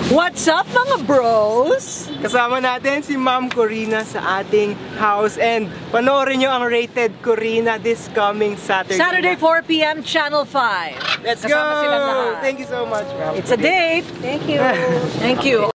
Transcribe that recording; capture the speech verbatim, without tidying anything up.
What's up mga bros? Kasama natin si Ma'am Korina sa ating house and panoorin nyo ang Rated Korina this coming Saturday. Saturday four p m Channel five. Let's Kasama go! silang lahat. Thank you so much, ma'am. It's a date. Thank you. Thank you.